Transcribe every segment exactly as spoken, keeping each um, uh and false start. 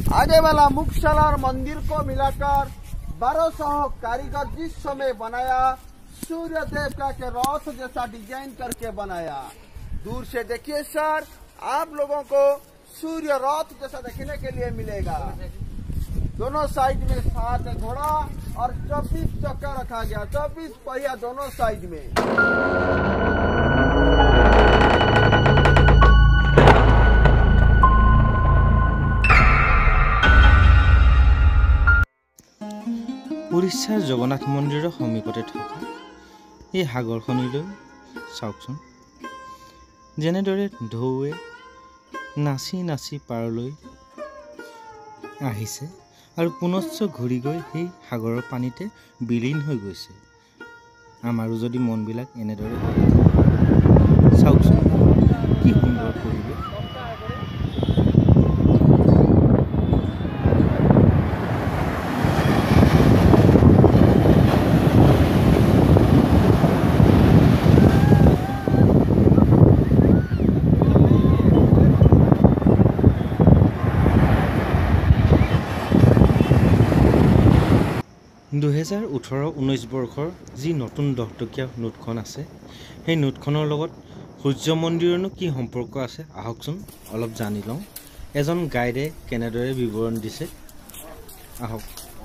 आगे वाला मुख्यशाला और मंदिर को मिलाकर बारह सौ कारीगर जिस समय बनाया, सूर्य देवता के रथ जैसा डिजाइन करके बनाया। दूर से देखिए सर, आप लोगों को सूर्य रथ जैसा देखने के लिए मिलेगा। दोनों साइड में सात घोड़ा और चौबीस चक्का रखा गया, चौबीस पहिया दोनों साइड में। उड़ीसार जगन्नाथ मंदिर समीपते थका এই সাগৰখনিলৈ চাওকচোন, যেনেদৰে ঢৌৱে নাচি নাচি পাৰলৈ আহিছে আৰু পুনশ্চ ঘূৰি গৈ সেই সাগৰৰ পানীতে বিলীন হৈ গৈছে। আমাৰো যদি মনবিলাক এনেদৰে চাওকচোন, কি সুন্দৰ পৰিৱেশ। দুহেজাৰ ওঠৰ ঊনৈছ বৰ্ষৰ যি নতুন দহটকীয়া নোটখন আছে, সেই নোটখনৰ লগত সূৰ্য মন্দিৰনো কি সম্পৰ্ক আছে আহকচোন অলপ জানি লওঁ। এজন গাইডে কেনেদৰে বিৱৰণ দিছে আহক।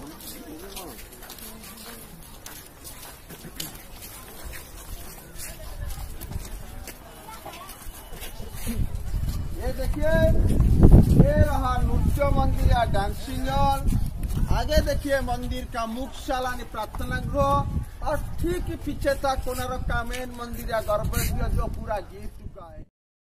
ये देखिए, ये रहा नृत्य मंदिर या डांसिंग हॉल। आगे देखिए मंदिर का मुख्यशाला प्रार्थना गृह और ठीक पीछे तक कोणार्क का मेन मंदिर या गर्भगृह जो पूरा गिर चुका है।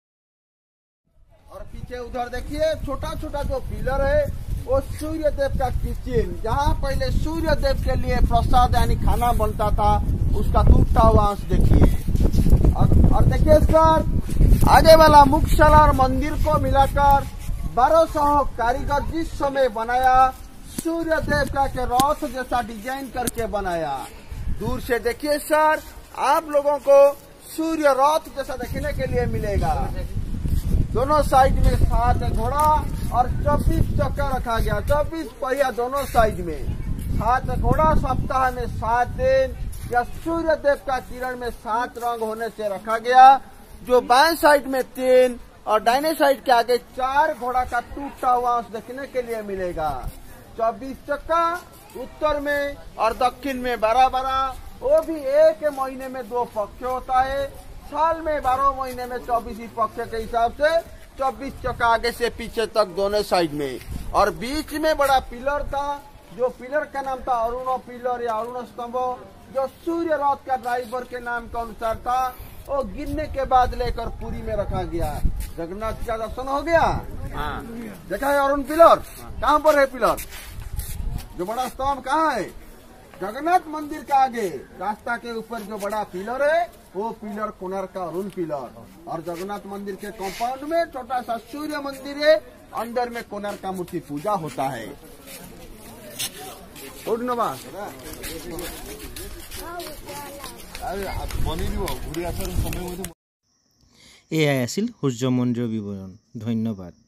और पीछे उधर देखिए छोटा छोटा जो पिलर है वो सूर्य देव का किचन, जहाँ पहले सूर्य देव के लिए प्रसाद यानी खाना बनता था, उसका टूटा हुआ अंश देखिए। और, और देखिए सर, आगे वाला मुख्यशाला और मंदिर को मिलाकर बारह सौ कारीगर जिस समय बनाया, सूर्य देवता के रथ जैसा डिजाइन करके बनाया। दूर से देखिए सर, आप लोगों को सूर्य रथ जैसा देखने के लिए मिलेगा। दोनों साइड में सात घोड़ा और चौबीस चक्का रखा गया, चौबीस पहिया दोनों साइड में। सात घोड़ा सप्ताह में सात दिन या सूर्य देव का किरण में सात रंग होने से रखा गया। जो बाएं साइड में तीन और दाहिने साइड के आगे चार घोड़ा का टूटा हुआ अंश देखने के लिए मिलेगा। चौबीस चक्का उत्तर में और दक्षिण में बारह बारह, वो भी एक महीने में दो पक्ष होता है। साल में बारह महीने में चौबीस पक्ष के हिसाब से चौबीस चक्का आगे से पीछे तक दोनों साइड में। और बीच में बड़ा पिलर था, जो पिलर का नाम था अरुण पिलर या अरुण स्तंभ, जो सूर्य रथ का ड्राइवर के नाम के अनुसार था। वो गिरने के बाद लेकर पुरी में रखा गया। जगन्नाथ का दर्शन हो गया। हाँ। देखा है अरुण पिलर कहाँ पर है? पिलर जो बड़ा स्तंभ कहाँ है? जगन्नाथ मंदिर का आगे रास्ता के ऊपर जो बड़ा पिलर है वो पिलर कोणार्क का अरुण पिलर। और जगन्नाथ मंदिर के कंपाउंड में छोटा सा सूर्य मंदिर है, अंदर में कोणार्क का मूर्ति पूजा होता है। এয়াই আছিল সূৰ্য মন্দিৰৰ বিৱৰণ। ধন্যবাদ।